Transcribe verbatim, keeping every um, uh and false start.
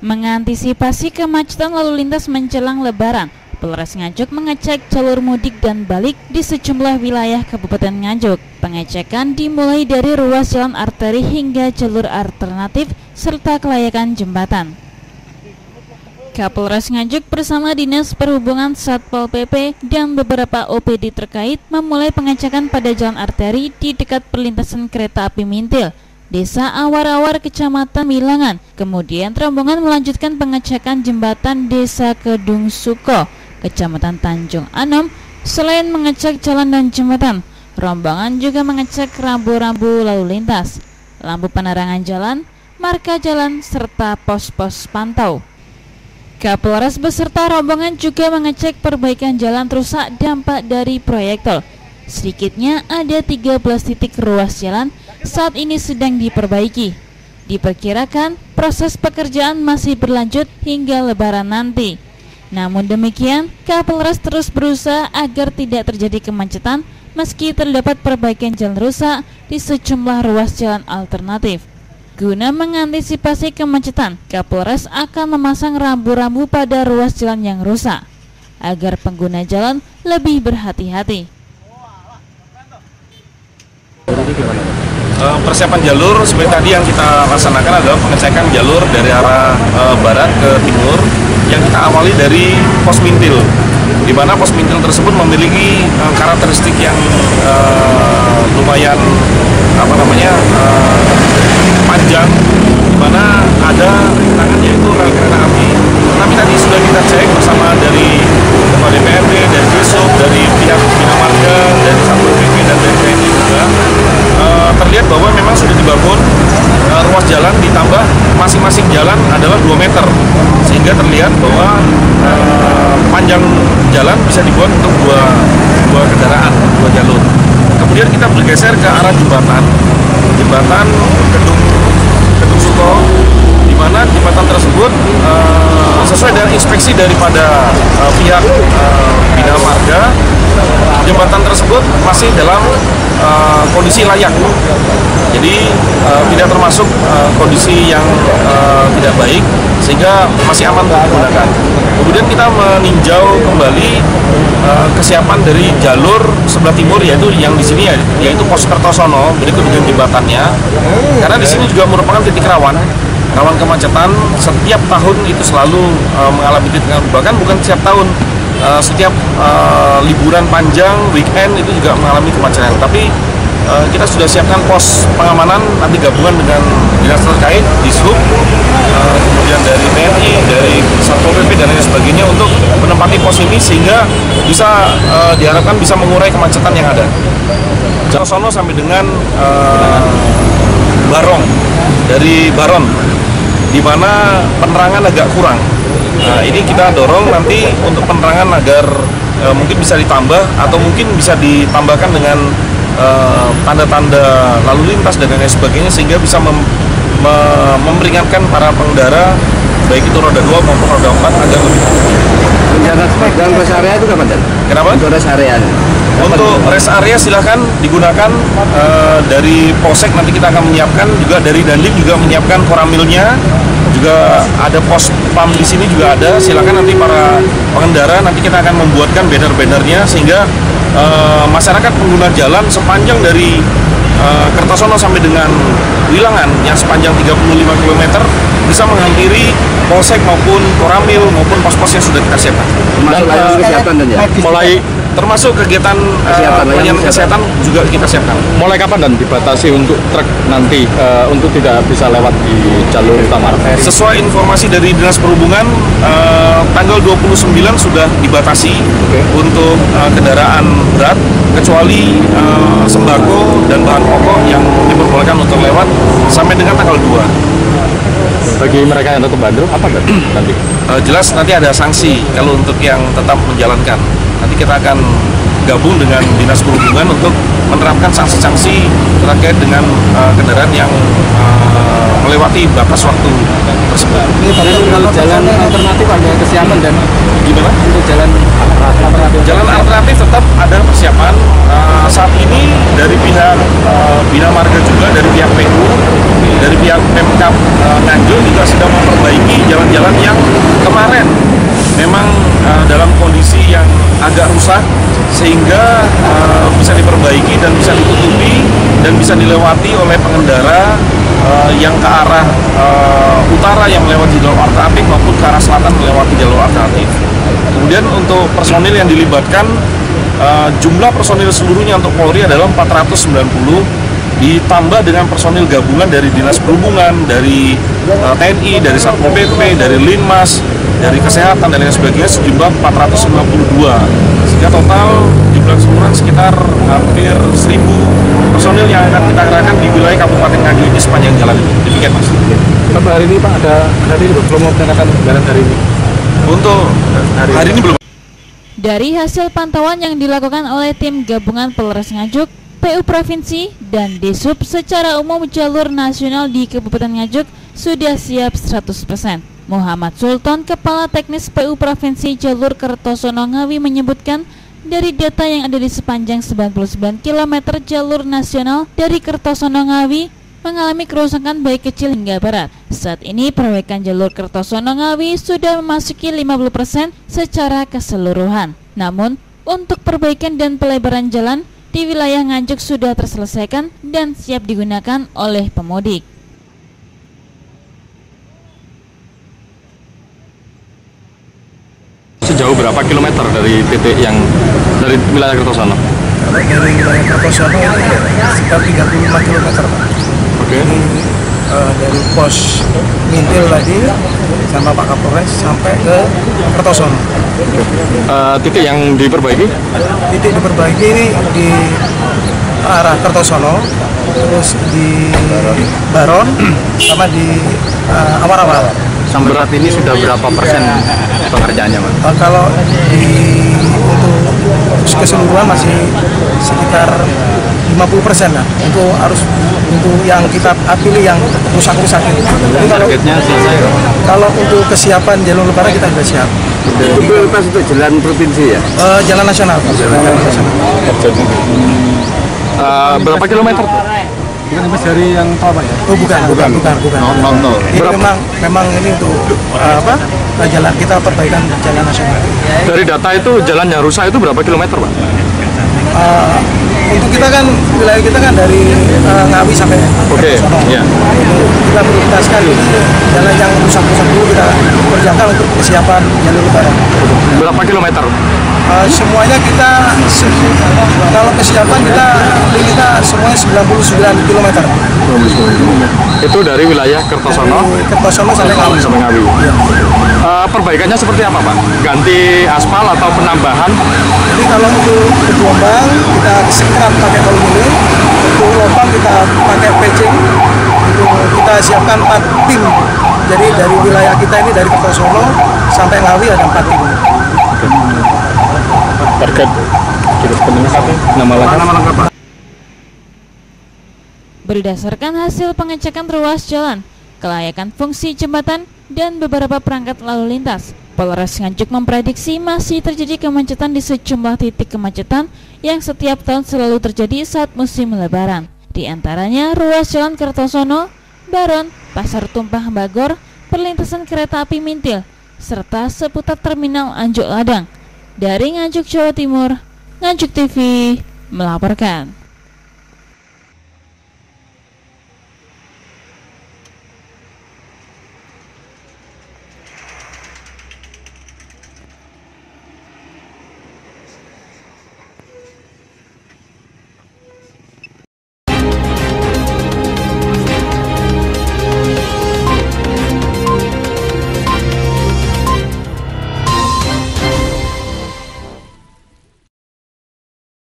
Mengantisipasi kemacetan lalu lintas menjelang Lebaran, Polres Nganjuk mengecek jalur mudik dan balik di sejumlah wilayah Kabupaten Nganjuk. Pengecekan dimulai dari ruas jalan arteri hingga jalur alternatif serta kelayakan jembatan. Kapolres Nganjuk bersama Dinas Perhubungan, Satpol P P, dan beberapa O P D terkait memulai pengecekan pada jalan arteri di dekat perlintasan kereta api Mintil, Desa Awar-Awar, Kecamatan Wilangan. Kemudian rombongan melanjutkan pengecekan jembatan Desa Kedung Suko, Kecamatan Tanjung Anom. Selain mengecek jalan dan jembatan, rombongan juga mengecek rambu-rambu lalu lintas, lampu penerangan jalan, marka jalan, serta pos-pos pantau. Kapolres beserta rombongan juga mengecek perbaikan jalan rusak dampak dari proyek tol. Sedikitnya ada tiga belas titik ruas jalan saat ini sedang diperbaiki. Diperkirakan proses pekerjaan masih berlanjut hingga Lebaran nanti. Namun demikian, Kapolres terus berusaha agar tidak terjadi kemacetan meski terdapat perbaikan jalan rusak di sejumlah ruas jalan alternatif. Guna mengantisipasi kemacetan, Kapolres akan memasang rambu-rambu pada ruas jalan yang rusak agar pengguna jalan lebih berhati-hati. Persiapan jalur seperti tadi yang kita laksanakan adalah pengecekan jalur dari arah e, barat ke timur yang kita awali dari pos Mintil, di mana pos Mintil tersebut memiliki e, karakteristik yang e, lumayan apa namanya e, panjang, di mana ada rintangannya itu rel kereta api. Tapi tadi sudah kita cek bersama dari Ketua D P R D, dari Disub, dari pihak Bina Marga, dari Satpol P P dan dari T N I juga. Uh, terlihat bahwa memang sudah dibangun uh, ruas jalan, ditambah masing-masing jalan adalah dua meter, sehingga terlihat bahwa uh, panjang jalan bisa dibuat untuk dua, dua kendaraan, dua jalur. Kemudian kita bergeser ke arah jembatan jembatan Kedung Kedung Suko, di mana jembatan tersebut uh, sesuai dengan inspeksi daripada uh, pihak uh, Bina Marga, jembatan tersebut masih dalam uh, kondisi layak, jadi uh, tidak termasuk uh, kondisi yang uh, tidak baik, sehingga masih aman untuk digunakan. Kemudian kita meninjau kembali uh, kesiapan dari jalur sebelah timur, yaitu yang di sini ya, yaitu pos Kertosono berikut dengan jembatannya, karena di sini juga merupakan titik rawan rawan kemacetan. Setiap tahun itu selalu uh, mengalami titik, bahkan bukan setiap tahun, uh, setiap uh, liburan panjang, weekend itu juga mengalami kemacetan. Tapi uh, kita sudah siapkan pos pengamanan, nanti gabungan dengan dinas terkait, Disub, uh, kemudian dari T N I, dari Satpol P P dan lain sebagainya untuk menempati pos ini, sehingga bisa uh, diharapkan bisa mengurai kemacetan yang ada. Kertosono sampai dengan uh, Barong, dari Baron, di mana penerangan agak kurang. Nah, ini kita dorong nanti untuk penerangan agar e, mungkin bisa ditambah atau mungkin bisa ditambahkan dengan tanda-tanda e, lalu lintas dan lain sebagainya, sehingga bisa mem, me, memperingatkan para pengendara baik itu roda dua maupun roda empat agar lebih. Rencana dan rest area itu kapan? Kenapa? Untuk rest area. Untuk rest area silahkan digunakan e, dari Polsek, nanti kita akan menyiapkan juga, dari Dandim juga menyiapkan koramilnya, juga ada pos pam di sini juga ada. Silakan nanti para pengendara, nanti kita akan membuatkan banner-bannernya, sehingga e, masyarakat pengguna jalan sepanjang dari e, Kertosono sampai dengan Wilangan yang sepanjang tiga puluh lima kilometer bisa menghampiri Polsek maupun koramil maupun pos-pos yang sudah kita siapkan. Dan uh, kesehatan dan ya. Mulai termasuk kegiatan kesehatan, uh, pelayanan kesehatan juga kita siapkan. Mulai kapan dan dibatasi untuk truk nanti uh, untuk tidak bisa lewat di jalur utama? Sesuai informasi dari Dinas Perhubungan, uh, tanggal dua puluh sembilan sudah dibatasi okay. untuk uh, kendaraan berat, kecuali uh, sembako dan bahan pokok yang diperbolehkan untuk lewat sampai dengan tanggal dua. Bagi mereka yang tetap bandel, apa nanti? Uh, jelas nanti ada sanksi kalau untuk yang tetap menjalankan. Nanti kita akan gabung dengan Dinas Perhubungan untuk menerapkan sanksi-sanksi terkait dengan uh, kendaraan yang uh, melewati batas waktu tersebut. Ini kalau jalan alternatif ada kesiapan dan gimana? Untuk jalan alternatif. Jalan alternatif tetap ada persiapan. Uh, saat ini dari pihak uh, Bina Marga juga, dari pihak P U, dari pihak Pemkab uh, Nganjuk juga sedang memperbaiki jalan-jalan dilewati oleh pengendara uh, yang ke arah uh, utara yang melewati jalur alternatif maupun ke arah selatan melewati jalur alternatif. Kemudian untuk personil yang dilibatkan, uh, jumlah personil seluruhnya untuk Polri adalah empat ratus sembilan puluh, ditambah dengan personil gabungan dari Dinas Perhubungan, dari uh, T N I, dari Satpol P P, dari Linmas, dari Kesehatan dan lain sebagainya sejumlah empat ratus sembilan puluh dua, sehingga total jumlah keseluruhan sekitar hampir seribu personil yang akan kita kerahkan di wilayah Kabupaten Nganjuk ini sepanjang jalan ini. Demikian Mas. Sampai hari ini Pak ada hari ini belum menggunakan jalan hari ini. Untuk hari, hari ini belum. Dari hasil pantauan yang dilakukan oleh tim gabungan Polres Nganjuk, P U Provinsi, dan Desub secara umum jalur nasional di Kabupaten Nganjuk sudah siap seratus persen. Muhammad Sultan, Kepala Teknis P U Provinsi Jalur Kertosono Ngawi menyebutkan, dari data yang ada di sepanjang sembilan puluh sembilan kilometer jalur nasional dari Kertosono Ngawi mengalami kerusakan baik kecil hingga berat. Saat ini perbaikan jalur Kertosono Ngawi sudah memasuki lima puluh persen secara keseluruhan. Namun, untuk perbaikan dan pelebaran jalan di wilayah Nganjuk sudah terselesaikan dan siap digunakan oleh pemudik. Sejauh berapa kilometer dari titik yang dari wilayah Kertosono? Dari wilayah Kertosono sekitar tiga puluh lima kilometer. Oke. Ini uh, dari pos Mintil tadi sama Pak Kapolres sampai ke Kertosono. Uh, titik yang diperbaiki? Titik diperbaiki ini di arah Kertosono, terus di Baron, sama di uh, awal-awal. Sampai saat ini sudah berapa persen pengerjaannya, Mas? Uh, kalau di untuk keseluruhan masih sekitar lima puluh persen lah. Untuk harus untuk yang kita pilih yang rusak-rusak itu. Jadi kalau targetnya selesai. Kalau untuk kesiapan jalur lebaran kita sudah siap. Itu pas untuk jalan provinsi ya? Uh, jalan nasional. Jalan nasional. Uh, berapa kilometer? Bukan Mas dari yang tol Pak ya? Oh bukan, bukan, bukan, bukan. Non tol. Ini memang memang ini untuk uh, apa? Uh, jalan kita perbaikan jalan nasional. Dari data itu jalan yang rusak itu berapa kilometer, Pak? Uh, untuk kita kan wilayah kita kan dari uh, Ngawi sampai Oke, Kertosono. iya. Kita prioritaskan ini jalan yang rusak-rusak dulu kita kerjakan untuk kesiapan jalur lebaran. Berapa kilometer? Uh, semuanya kita kalau kesiapan kita kita semuanya sembilan puluh sembilan kilometer. Itu dari wilayah Kertosono Dari Kertosono sampai Ngawi. sampai Ngawi. Uh, perbaikannya seperti apa, Pak? Ganti aspal atau penambahan? Jadi kalau untuk gelombang kita sekat pakai aluminium, untuk lubang kita pakai patching, itu kita siapkan empat tim. Jadi dari wilayah kita ini dari Kertosono sampai Ngawi ada empat tim. Target kita satu nama lengkap. Nama lengkap Pak. Berdasarkan hasil pengecekan ruas jalan, kelayakan fungsi jembatan, dan beberapa perangkat lalu lintas, Polres Nganjuk memprediksi masih terjadi kemacetan di sejumlah titik kemacetan yang setiap tahun selalu terjadi saat musim lebaran. Di antaranya ruas jalan Kertosono, Baron, Pasar Tumpah Bagor, perlintasan kereta api Mintil, serta seputar terminal Anjuk Ladang. Dari Nganjuk, Jawa Timur, Nganjuk T V melaporkan.